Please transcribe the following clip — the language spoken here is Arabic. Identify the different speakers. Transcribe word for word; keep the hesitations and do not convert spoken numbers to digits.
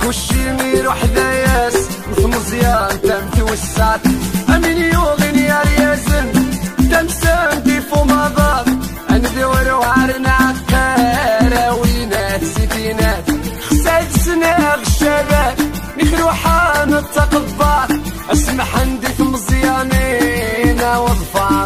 Speaker 1: وشي ميروح داياس مثل مزيان تمتوسعت امين يوغن يا ريازن تمسان دي فوماضات عندي ورو عرنا عقارة وينات سيتينات خسايت سناغ الشباب نخروحان التقبات اسمح عندي في مزيانين وظفار